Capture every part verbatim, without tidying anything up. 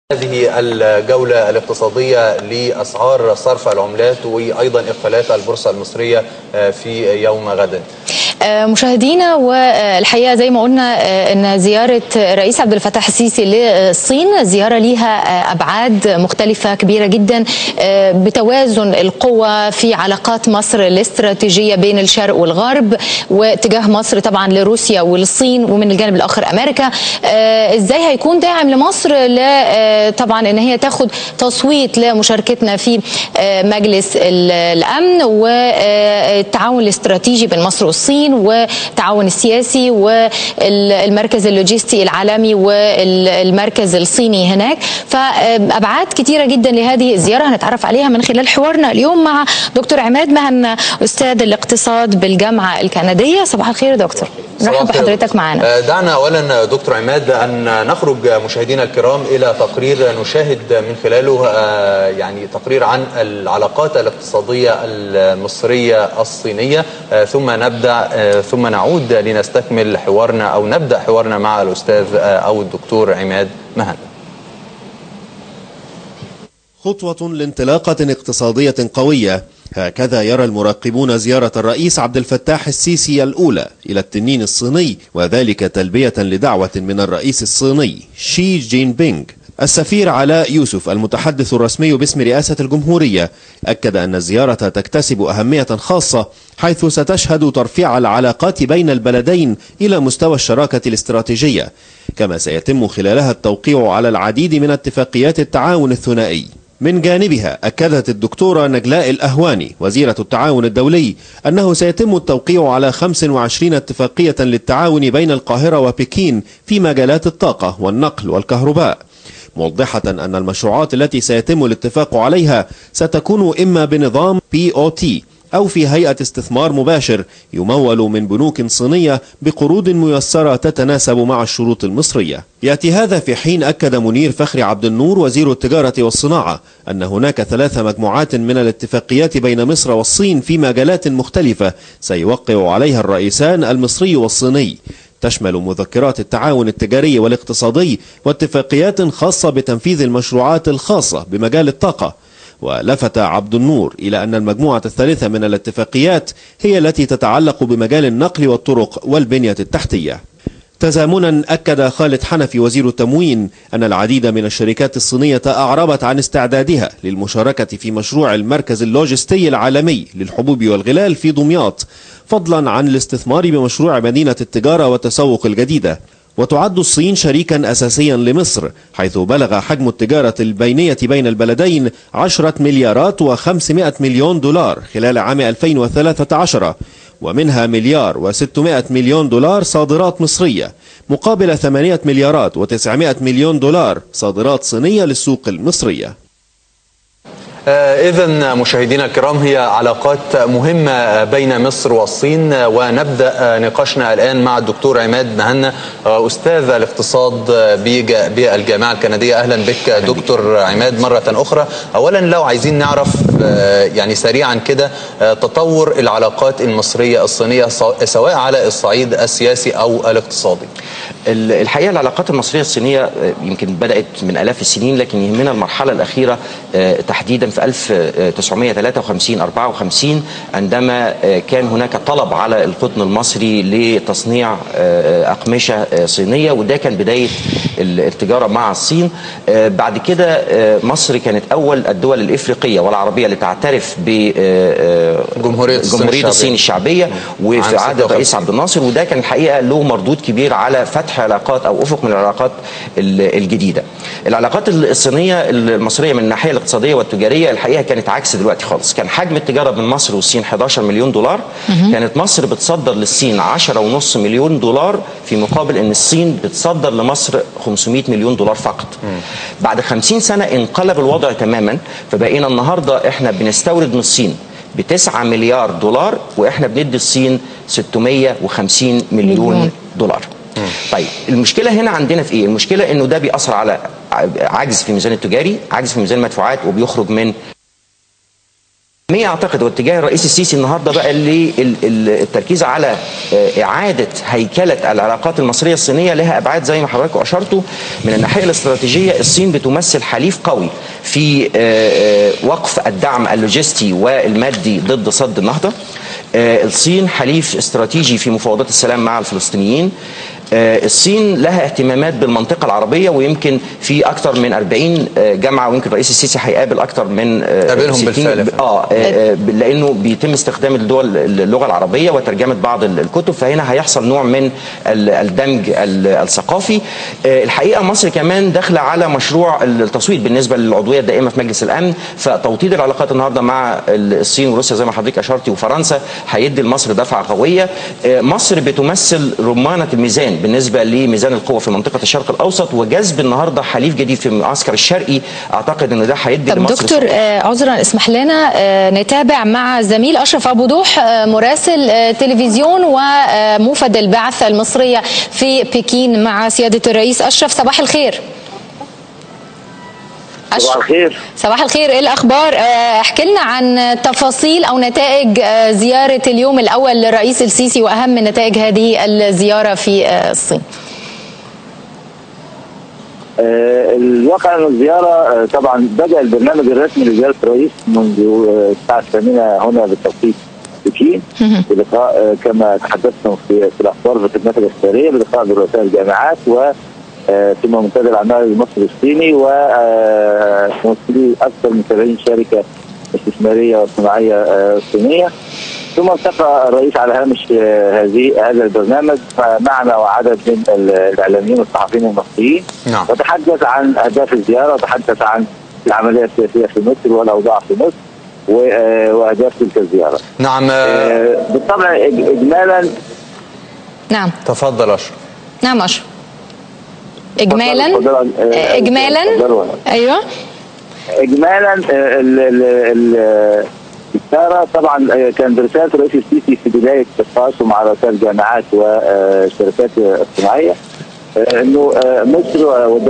هذه الجولة الاقتصادية لأسعار صرف العملات وأيضا إقفالات البورصة المصرية في يوم غد. مشاهدينا، والحقيقه زي ما قلنا ان زياره الرئيس عبد الفتاح السيسي للصين زياره ليها ابعاد مختلفه كبيره جدا بتوازن القوى في علاقات مصر الاستراتيجيه بين الشرق والغرب، واتجاه مصر طبعا لروسيا والصين، ومن الجانب الاخر امريكا. ازاي هيكون داعم لمصر طبعا ان هي تاخد تصويت لمشاركتنا في مجلس الامن والتعاون الاستراتيجي بين مصر والصين والتعاون السياسي والمركز اللوجستي العالمي والمركز الصيني هناك. فأبعاد كتيرة جدا لهذه الزيارة هنتعرف عليها من خلال حوارنا اليوم مع دكتور عماد مهنا، أستاذ الاقتصاد بالجامعة الكندية. صباح الخير دكتور، نرحب بحضرتك معنا. دعنا أولا دكتور عماد أن نخرج مشاهدينا الكرام إلى تقرير نشاهد من خلاله يعني تقرير عن العلاقات الاقتصادية المصرية الصينية، ثم نبدأ ثم نعود لنستكمل حوارنا أو نبدأ حوارنا مع الأستاذ أو الدكتور عماد مهنا. خطوة لانطلاقة اقتصادية قوية، هكذا يرى المراقبون زيارة الرئيس عبد الفتاح السيسي الأولى إلى التنين الصيني، وذلك تلبية لدعوة من الرئيس الصيني شي جين بينغ. السفير علاء يوسف المتحدث الرسمي باسم رئاسة الجمهورية أكد أن الزيارة تكتسب أهمية خاصة، حيث ستشهد ترفيع العلاقات بين البلدين إلى مستوى الشراكة الاستراتيجية، كما سيتم خلالها التوقيع على العديد من اتفاقيات التعاون الثنائي. من جانبها أكدت الدكتورة نجلاء الأهواني وزيرة التعاون الدولي أنه سيتم التوقيع على خمس وعشرين اتفاقية للتعاون بين القاهرة وبكين في مجالات الطاقة والنقل والكهرباء، موضحة أن المشروعات التي سيتم الاتفاق عليها ستكون إما بنظام بي أو تي أو في هيئة استثمار مباشر يمول من بنوك صينية بقروض ميسرة تتناسب مع الشروط المصرية. يأتي هذا في حين أكد منير فخري عبد النور وزير التجارة والصناعة أن هناك ثلاث مجموعات من الاتفاقيات بين مصر والصين في مجالات مختلفة سيوقع عليها الرئيسان المصري والصيني، تشمل مذكرات التعاون التجاري والاقتصادي واتفاقيات خاصة بتنفيذ المشروعات الخاصة بمجال الطاقة. ولفت عبد النور إلى أن المجموعة الثالثة من الاتفاقيات هي التي تتعلق بمجال النقل والطرق والبنية التحتية. تزامنا أكد خالد حنفي وزير التموين أن العديد من الشركات الصينية أعربت عن استعدادها للمشاركة في مشروع المركز اللوجستي العالمي للحبوب والغلال في دمياط، فضلا عن الاستثمار بمشروع مدينة التجارة والتسوق الجديدة. وتعد الصين شريكا أساسيا لمصر، حيث بلغ حجم التجارة البينية بين البلدين عشرة مليارات وخمسمائة مليون دولار خلال عام ألفين وثلاثة عشر، ومنها مليار وستمائة مليون دولار صادرات مصرية مقابل ثمانية مليارات وتسعمائة مليون دولار صادرات صينية للسوق المصرية. إذن مشاهدينا الكرام، هي علاقات مهمة بين مصر والصين، ونبدأ نقاشنا الآن مع الدكتور عماد مهنا أستاذ الاقتصاد بالجامعة الكندية. أهلا بك دكتور عماد مرة أخرى. أولا لو عايزين نعرف يعني سريعا كده تطور العلاقات المصرية الصينية سواء على الصعيد السياسي أو الاقتصادي. الحقيقة العلاقات المصرية الصينية يمكن بدأت من آلاف السنين، لكن يهمنا المرحلة الأخيرة تحديدا في ألف وتسعمائة وثلاثة وخمسين أربعة وخمسين، عندما كان هناك طلب على القطن المصري لتصنيع أقمشة صينية، وده كان بداية التجارة مع الصين. بعد كده مصر كانت أول الدول الإفريقية والعربية اللي تعترف بجمهورية جمهورية الصين الشعبية وفي عهد الرئيس عبد الناصر، وده كان الحقيقة له مردود كبير على فتح علاقات أو أفق من العلاقات الجديدة. العلاقات الصينية المصرية من الناحية الاقتصادية والتجارية الحقيقة كانت عكس دلوقتي خالص. كان حجم التجارة بين مصر والصين أحد عشر مليون دولار، كانت مصر بتصدر للصين عشرة ونص مليون دولار، في مقابل أن الصين بتصدر لمصر خمسمائة مليون دولار فقط. بعد خمسين سنة انقلب الوضع تماما، فبقينا النهاردة احنا بنستورد من الصين بتسعة مليار دولار، واحنا بندي الصين ستمائة وخمسين مليون دولار. طيب المشكلة هنا عندنا في ايه؟ المشكلة انه ده بيأثر على عجز في الميزان التجاري، عجز في ميزان المدفوعات، وبيخرج من اعتقد واتجاه الرئيس السيسي النهارده بقى للتركيز على اعاده هيكله العلاقات المصريه الصينيه لها ابعاد زي ما حضراتكم اشرتوا. من الناحيه الاستراتيجيه الصين بتمثل حليف قوي في وقف الدعم اللوجستي والمادي ضد صد النهضه. الصين حليف استراتيجي في مفاوضات السلام مع الفلسطينيين. الصين لها اهتمامات بالمنطقة العربية، ويمكن في أكثر من أربعين جامعة، ويمكن الرئيس السيسي هيقابل أكثر من قابلهم بالفعل اه لأنه بيتم استخدام الدول اللغة العربية وترجمة بعض الكتب، فهنا هيحصل نوع من الدمج الثقافي. الحقيقة مصر كمان داخلة على مشروع التصويت بالنسبة للعضوية الدائمة في مجلس الأمن، فتوطيد العلاقات النهارده مع الصين وروسيا زي ما حضرتك أشرتي وفرنسا هيدي لمصر دفعة قوية. مصر بتمثل رمانة الميزان بالنسبه لميزان القوه في منطقه الشرق الاوسط، وجذب النهارده حليف جديد في المعسكر الشرقي اعتقد ان ده هيدي لمصر. طب دكتور آه عذرا اسمح لنا آه نتابع مع زميل اشرف ابو ضوح آه مراسل آه تلفزيون وموفد البعثه المصريه في بكين مع سياده الرئيس. اشرف صباح الخير. صباح الخير. صباح الخير، ايه الاخبار؟ احكي لنا عن تفاصيل او نتائج زياره اليوم الاول للرئيس السيسي واهم نتائج هذه الزياره في الصين. الواقع ان الزياره طبعا بدا البرنامج الرسمي لزياره الرئيس منذ الساعه الثامنه هنا بالتوقيت بكين، بلقاء كما تحدثنا في الاخبار في الخدمات الاخباريه، بلقاء برؤساء الجامعات و ثم منتدى الاعمال المصري الصيني وممثلي اكثر من سبعين شركه استثماريه وصناعيه صينيه. ثم التقى الرئيس على هامش هذه هذا البرنامج معنا وعدد من الاعلاميين والصحفيين المصريين. نعم. وتحدث عن اهداف الزياره، وتحدث عن العمليه السياسيه في مصر والاوضاع في مصر واهداف تلك الزياره. نعم. بالطبع اجمالا. نعم. تفضل اشرف. نعم اشرف. اجمالا اجمالا ايوه اجمالا الزياره طبعا كان برساله الرئيس السيسي في بدايه لقاءاته مع رؤساء الجامعات والشركات الصناعيه انه مصر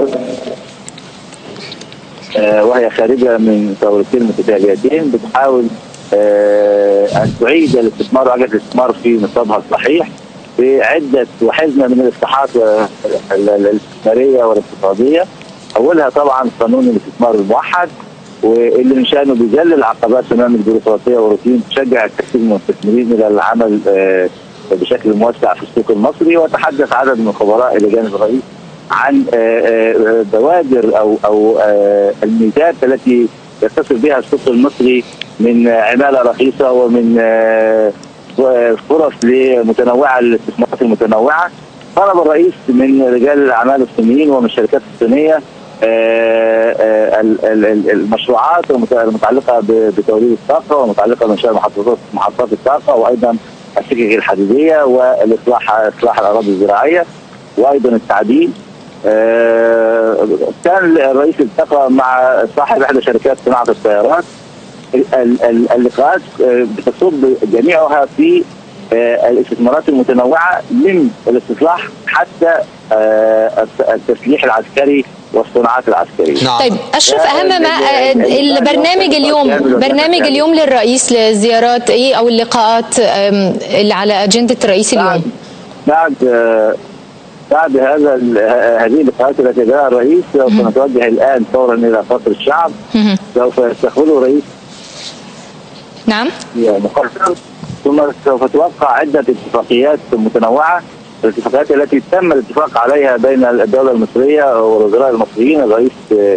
وهي خارجه من ثورتين متتاليتين بتحاول ان تعيد الاستثمار وعجله الاستثمار في نصابها الصحيح بعده وحزمه من الاصلاحات الاستثماريه والاقتصاديه، اولها طبعا قانون الاستثمار الموحد، واللي من شانه بيذلل عقبات امام البيروقراطيه والروتين، تشجع الكثير من المستثمرين الى العمل بشكل موسع في السوق المصري. وتحدث عدد من خبراء الى جانب الرئيس عن بوادر او او الميزات التي يتصل بها السوق المصري من عماله رخيصه ومن فرص لمتنوعه للاستثمارات المتنوعه. طلب الرئيس من رجال الاعمال الصينيين ومن الشركات الصينيه المشروعات المتعلقه بتوليد الطاقه ومتعلقه بانشاء محطات محطات الطاقه، وايضا السكك الحديديه والاصلاح اصلاح الاراضي الزراعيه، وايضا التعديل. كان الرئيس التقى مع صاحب احدى شركات صناعه السيارات. اللقاءات بتصب جميعها في الاستثمارات المتنوعه من الاستصلاح حتى التسليح العسكري والصناعات العسكريه. نعم. طيب اشرف اهم ما البرنامج اليوم برنامج اليوم للرئيس للزيارات ايه او اللقاءات اللي على اجنده الرئيس اليوم؟ بعد بعد هذا هذه اللقاءات التي جاء الرئيس سوف نتوجه الان فورا الى قصر الشعب. سوف يستقبله الرئيس نعم مقرر، ثم سوف توقع عده اتفاقيات متنوعه. الاتفاقيات التي تم الاتفاق عليها بين الدوله المصريه والوزراء المصريين، الرئيس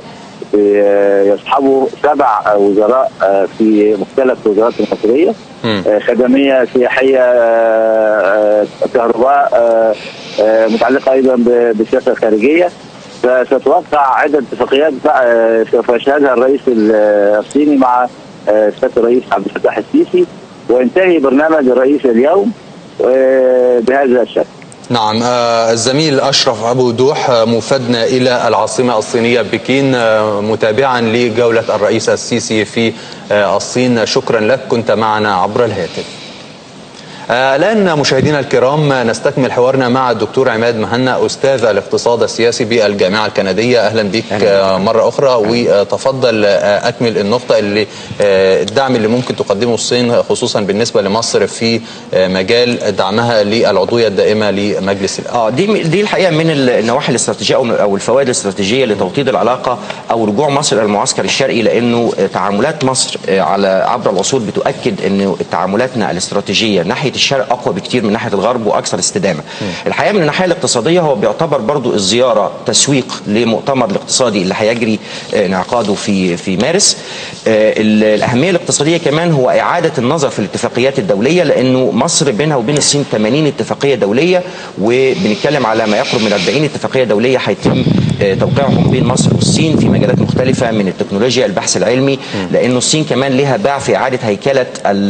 يصحبه سبع وزراء في مختلف الوزارات المصريه، خدميه، سياحيه، كهرباء، متعلقه ايضا بالسياسه الخارجيه. فستوقع عده اتفاقيات سوف يشهدها الرئيس الصيني مع سياده الرئيس عبد الفتاح السيسي، وينتهي برنامج الرئيس اليوم بهذا الشكل. نعم. الزميل أشرف أبو ضوح موفدنا إلى العاصمة الصينية بكين متابعا لجولة الرئيس السيسي في الصين، شكرا لك، كنت معنا عبر الهاتف. الآن مشاهدينا الكرام نستكمل حوارنا مع الدكتور عماد مهنا أستاذ الاقتصاد السياسي بالجامعة الكندية. أهلا بك أهلا. مرة أخرى أهلا. وتفضل أكمل النقطة اللي الدعم اللي ممكن تقدمه الصين خصوصا بالنسبة لمصر في مجال دعمها للعضوية الدائمة لمجلس الأمن. اه دي دي الحقيقة من النواحي الاستراتيجية أو الفوائد الاستراتيجية لتوطيد العلاقة أو رجوع مصر إلى المعسكر الشرقي، لأنه تعاملات مصر على عبر العصور بتؤكد أن تعاملاتنا الاستراتيجية ناحية الشرق اقوى بكتير من ناحيه الغرب واكثر استدامه. م. الحقيقه من الناحيه الاقتصاديه هو بيعتبر برضو الزياره تسويق لمؤتمر الاقتصادي اللي هيجري انعقاده في في مارس. الاهميه الاقتصاديه كمان هو اعاده النظر في الاتفاقيات الدوليه، لانه مصر بينها وبين الصين ثمانين اتفاقيه دوليه، وبنتكلم على ما يقرب من أربعين اتفاقيه دوليه هيتم توقيعهم بين مصر والصين في مجالات مختلفه من التكنولوجيا، البحث العلمي، لانه الصين كمان لها باع في اعاده هيكله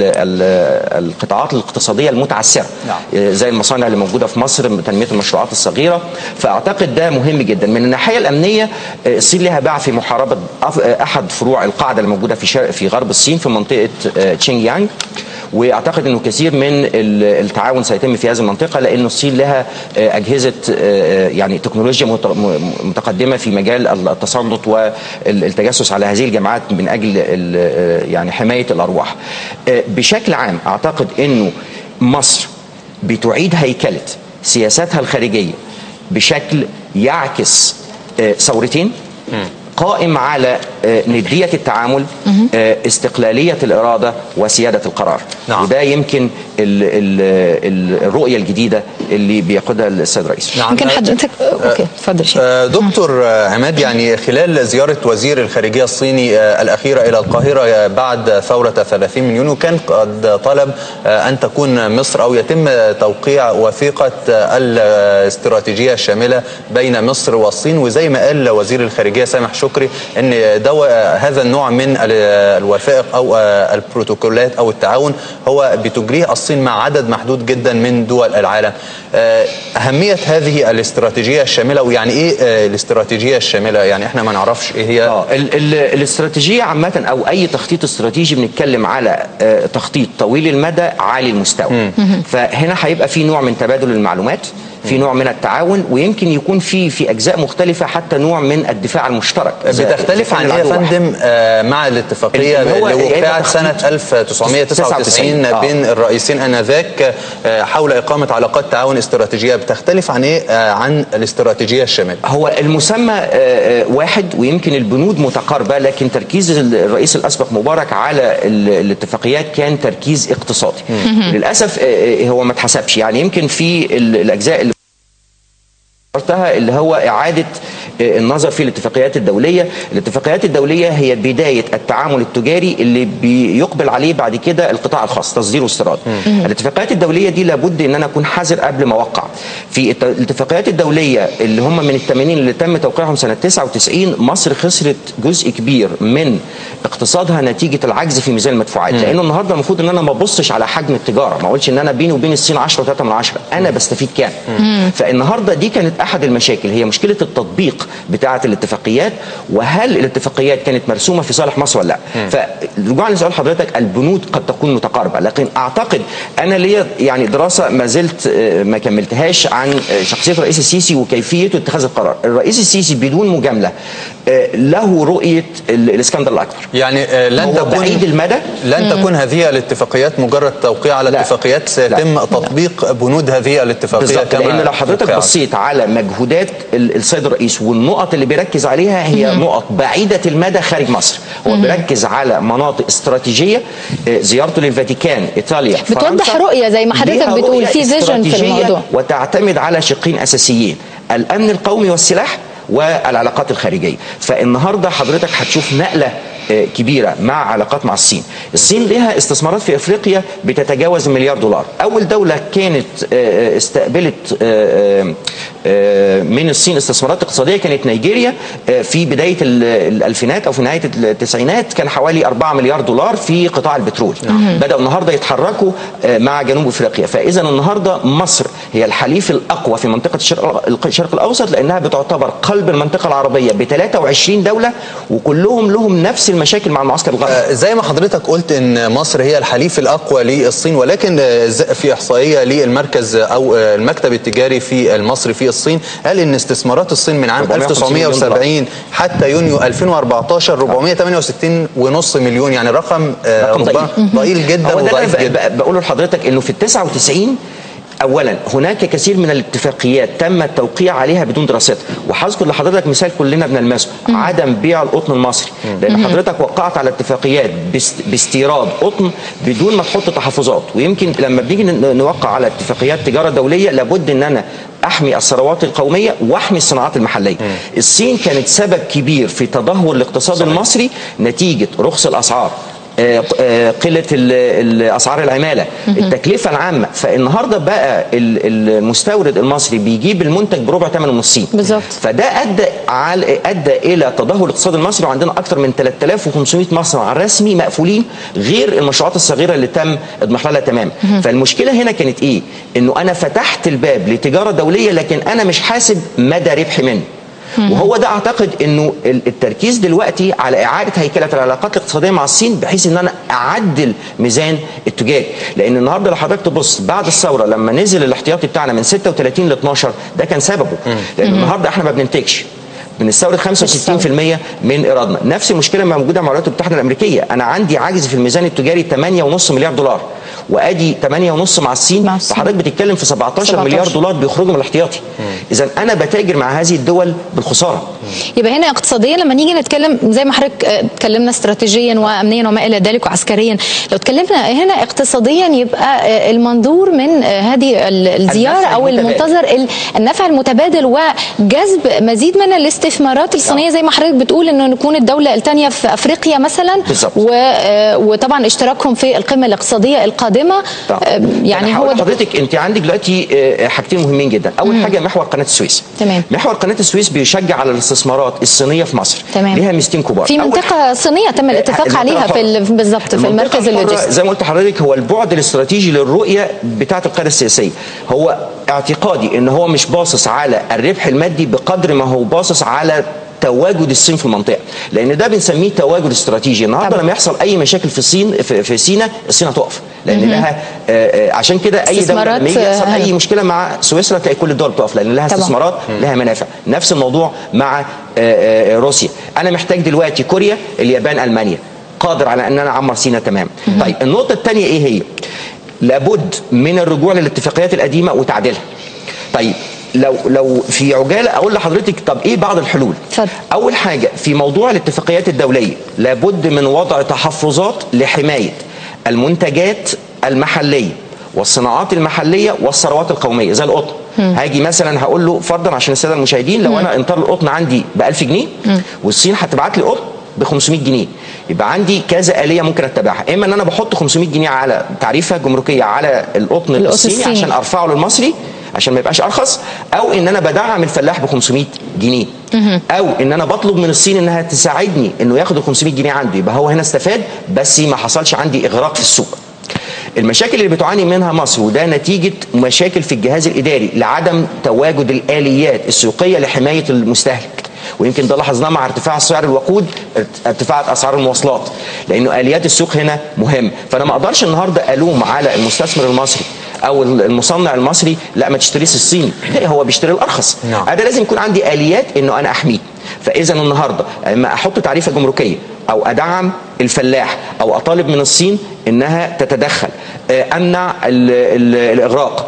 القطاعات الاقتصاديه المتعثره. نعم. زي المصانع اللي موجوده في مصر، تنميه المشروعات الصغيره، فاعتقد ده مهم جدا. من الناحيه الامنيه الصين لها باع في محاربه احد فروع القاعده الموجوده في شرق في غرب الصين في منطقه تشينج يانج، واعتقد انه كثير من التعاون سيتم في هذه المنطقه، لانه الصين لها اجهزه يعني تكنولوجيا متقدمه في مجال التصنت والتجسس على هذه الجماعات من اجل يعني حمايه الارواح. بشكل عام اعتقد انه مصر بتعيد هيكله سياساتها الخارجيه بشكل يعكس ثورتين، قائم على ندية التعامل، استقلالية الإرادة، وسيادة القرار. نعم. وده يمكن ال ال ال الرؤية الجديدة اللي بيقودها السيد الرئيس. نعم. يمكن حضرتك اوكي اتفضل شيخ. دكتور عماد، يعني خلال زيارة وزير الخارجية الصيني الأخيرة إلى القاهرة بعد ثورة ثلاثين من يونيو، كان قد طلب أن تكون مصر أو يتم توقيع وثيقة الاستراتيجية الشاملة بين مصر والصين، وزي ما قال وزير الخارجية سامح شكري ان هذا النوع من الوثائق او البروتوكولات او التعاون هو بتجريه الصين مع عدد محدود جدا من دول العالم. اهميه هذه الاستراتيجيه الشامله، ويعني ايه الاستراتيجيه الشامله؟ يعني احنا ما نعرفش ايه هي. اه الاستراتيجيه عامه او اي تخطيط استراتيجي بنتكلم على تخطيط طويل المدى عالي المستوى. م. فهنا هيبقى في نوع من تبادل المعلومات، في نوع من التعاون، ويمكن يكون في في اجزاء مختلفه حتى نوع من الدفاع المشترك. بتختلف عن ايه يا فندم مع الاتفاقيه اللي وقعت سنه ألف وتسعمائة وتسعة وتسعين آه. بين الرئيسين انذاك حول اقامه علاقات تعاون استراتيجيه؟ بتختلف عن ايه عن الاستراتيجيه الشامله؟ هو المسمى واحد ويمكن البنود متقاربه، لكن تركيز الرئيس الاسبق مبارك على الاتفاقيات كان تركيز اقتصادي. للاسف هو ما اتحسبش، يعني يمكن في الاجزاء اللي اللي هو إعادة النظر في الاتفاقيات الدولية. الاتفاقيات الدولية هي بداية التعامل التجاري اللي بيقبل عليه بعد كده القطاع الخاص، تصدير واستيراد. الاتفاقيات الدولية دي لابد ان انا اكون حذر قبل ما اوقع. في الاتفاقيات الدولية اللي هم من الثمانين اللي تم توقيعهم سنة تسعة وتسعين، مصر خسرت جزء كبير من اقتصادها نتيجة العجز في ميزان المدفوعات، لانه النهارده المفروض ان انا ما ابصش على حجم التجارة، ما اقولش ان انا بيني وبين الصين عشرة وثلاثة من عشرة، انا بستفيد كام. فالنهارده دي كانت احد المشاكل، هي مشكله التطبيق بتاعه الاتفاقيات، وهل الاتفاقيات كانت مرسومه في صالح مصر ولا لا. فرجوعا لسؤال حضرتك، البنود قد تكون متقاربه، لكن اعتقد انا ليا يعني دراسه ما زلت ما كملتهاش عن شخصيه الرئيس السيسي وكيفيه اتخاذ القرار. الرئيس السيسي بدون مجامله له رؤيه الاسكندر الاكبر، يعني لن تكون بعيد المدى، لن تكون هذه الاتفاقيات مجرد توقيع على الاتفاقيات، سيتم لا. تطبيق بنود هذه الاتفاقيه كما لان لو حضرتك بصيت على مجهودات السيد الرئيس والنقط اللي بيركز عليها هي مم. نقط بعيده المدى خارج مصر. هو بيركز على مناطق استراتيجيه، زيارته للفاتيكان، ايطاليا، بتوضح رؤيه زي ما حضرتك بتقول في فيجن في الموضوع، وتعتمد على شقين اساسيين: الامن القومي والسلاح والعلاقات الخارجيه. فالنهارده حضرتك هتشوف نقله كبيره مع علاقات مع الصين. الصين لها استثمارات في افريقيا بتتجاوز مليار دولار. اول دوله كانت استقبلت من الصين استثمارات اقتصاديه كانت نيجيريا في بدايه الالفينات او في نهايه التسعينات، كان حوالي أربعة مليار دولار في قطاع البترول. نعم. بداوا النهارده يتحركوا مع جنوب افريقيا. فاذا النهارده مصر هي الحليف الاقوى في منطقه الشرق, الشرق الاوسط، لانها بتعتبر قلب المنطقه العربيه ب ثلاثة وعشرين دوله، وكلهم لهم نفس المشاكل مع المعسكر الغربي. زي ما حضرتك قلت ان مصر هي الحليف الاقوى للصين، ولكن في احصائيه للمركز او المكتب التجاري في المصري في الصين قال ان استثمارات الصين من عام ألف وتسعمائة وسبعين حتى يونيو ألفين وأربعتاشر أربعمائة وثمانية وستين ونص مليون، يعني رقم ضئيل جدا وضعيف جدا. بقول لحضرتك انه في التسعة وتسعين اولا هناك كثير من الاتفاقيات تم التوقيع عليها بدون دراستها، وهذكر لحضرتك مثال كلنا بنلمسه، عدم بيع القطن المصري، لان حضرتك وقعت على اتفاقيات باستيراد قطن بدون ما تحط تحفظات. ويمكن لما بنيجي نوقع على اتفاقيات تجاره دوليه لابد ان انا احمي الثروات القوميه واحمي الصناعات المحليه. مم. الصين كانت سبب كبير في تدهور الاقتصاد صحيح. المصري نتيجه رخص الاسعار، قلة الأسعار العمالة، التكلفة العامة. فالنهاردة بقى المستورد المصري بيجيب المنتج بربع ثمنه من الصين بالظبط، فده أدى أدى إلى تدهور الاقتصاد المصري، وعندنا أكثر من ثلاثة آلاف وخمسمائة مصنع رسمي مقفولين غير المشروعات الصغيرة اللي تم اضمحلالها تماما. فالمشكلة هنا كانت إيه؟ إنه أنا فتحت الباب لتجارة دولية لكن أنا مش حاسب مدى ربحي منه. وهو ده اعتقد انه التركيز دلوقتي على اعاده هيكله العلاقات الاقتصاديه مع الصين بحيث ان انا اعدل ميزان التجاري، لان النهارده لو حضرتك تبص بعد الثوره لما نزل الاحتياطي بتاعنا من ستة وثلاثين ل اثناشر ده كان سببه، لان النهارده احنا ما بننتجش، بنستورد خمسة وستين بالمئة من ايرادنا. نفس المشكله موجوده مع الولايات المتحده الامريكيه، انا عندي عجز في الميزان التجاري ثمانية فاصلة خمسة مليار دولار، وادي ثمانية فاصلة خمسة مع الصين، فحضرتك بتتكلم في سبعتاشر مليار دولار بيخرجوا من الاحتياطي. اذا انا بتاجر مع هذه الدول بالخساره. يبقى هنا اقتصاديا لما نيجي نتكلم زي ما حضرتك اتكلمنا استراتيجيا وامنيا وما الى ذلك وعسكريا، لو اتكلمنا هنا اقتصاديا يبقى المنظور من هذه الزياره او المنتظر النفع المتبادل وجذب مزيد من الاستثمارات الصينيه زي ما حضرتك بتقول انه نكون الدوله الثانيه في افريقيا مثلا بالزبط. وطبعا اشتراكهم في القمه الاقتصاديه القادمه. يعني هو حضرتك انت عندك دلوقتي حاجتين مهمين جدا. اول مم. حاجه محور قناه السويس. تمام. محور قناه السويس بيشجع على الاستثمارات الصينيه في مصر. تمام. ليها ميزتين كبار. في منطقه صينيه تم الاتفاق عليها في بالظبط في المركز اللوجستي. زي ما قلت لحضرتك هو البعد الاستراتيجي للرؤيه بتاعه القياده السياسيه. هو اعتقادي ان هو مش باصص على الربح المادي بقدر ما هو باصص على تواجد الصين في المنطقه، لان ده بنسميه تواجد استراتيجي. النهارده لما يحصل اي مشاكل في الصين في, في سيناء الصين هتقف، لان لها آه عشان كده اي دوله لما يجي يحصل اي مشكله مع سويسرا تلاقي كل الدول بتقف لان لها استثمارات لها منافع. نفس الموضوع مع آه آه روسيا. انا محتاج دلوقتي كوريا، اليابان، المانيا، قادر على ان انا اعمر سيناء تمام. طيب النقطه الثانيه ايه هي؟ لابد من الرجوع للاتفاقيات القديمه وتعديلها. طيب لو لو في عجاله اقول لحضرتك طب ايه بعض الحلول؟ فضل. اول حاجه في موضوع الاتفاقيات الدوليه لابد من وضع تحفظات لحمايه المنتجات المحليه والصناعات المحليه والثروات القوميه زي القطن. هاجي مثلا هقول له فرضا عشان الساده المشاهدين، لو مم. انا انطار القطن عندي ب ألف جنيه مم. والصين هتبعت لي قطن ب خمسمائة جنيه، يبقى عندي كذا آلية ممكن اتبعها. اما ان انا بحط خمسمائة جنيه على تعريفه جمركيه على القطن الصيني, الصيني عشان ارفعه للمصري عشان ما يبقاش ارخص، او ان انا بدعم الفلاح ب خمسمائة جنيه، او ان انا بطلب من الصين انها تساعدني انه ياخد ال خمسمائة جنيه عنده، يبقى هو هنا استفاد بس ما حصلش عندي اغراق في السوق. المشاكل اللي بتعاني منها مصر وده نتيجه مشاكل في الجهاز الاداري لعدم تواجد الاليات السوقيه لحمايه المستهلك، ويمكن ده لاحظناه مع ارتفاع سعر الوقود، ارتفاعات اسعار المواصلات، لانه اليات السوق هنا مهم. فانا ما اقدرش النهارده الوم على المستثمر المصري او المصنع المصري لا ما تشتريش الصيني، هو بيشتري الارخص. نعم. انا لازم يكون عندي اليات انه انا احميه. فاذا النهارده اما احط تعريفه جمركيه او ادعم الفلاح او اطالب من الصين انها تتدخل، امنع ال ال الاغراق.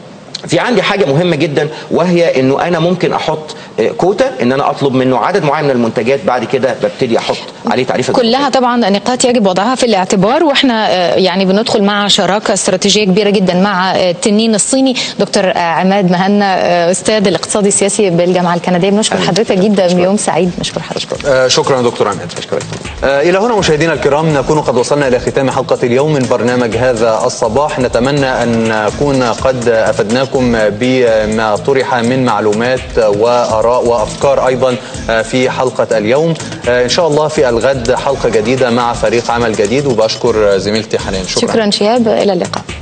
في عندي حاجه مهمه جدا وهي انه انا ممكن احط كوتا، ان انا اطلب منه عدد معين من المنتجات، بعد كده ببتدي احط عليه تعريفه كلها طبعا نقاط يجب وضعها في الاعتبار، واحنا يعني بندخل مع شراكه استراتيجيه كبيره جدا مع التنين الصيني. دكتور عماد مهنا استاذ الاقتصاد السياسي بالجامعه الكنديه، بنشكر حضرتك جدا، يوم سعيد. نشكر حضرتك. آه شكرا دكتور عماد. شكرا. آه الى هنا مشاهدينا الكرام نكون قد وصلنا الى ختام حلقه اليوم من برنامج هذا الصباح. نتمنى ان نكون قد افدناكم بما طرح من معلومات وآراء وأفكار أيضا في حلقة اليوم. إن شاء الله في الغد حلقة جديدة مع فريق عمل جديد، وبشكر زميلتي حنان. شكرا. شكرا شهاب، إلى اللقاء.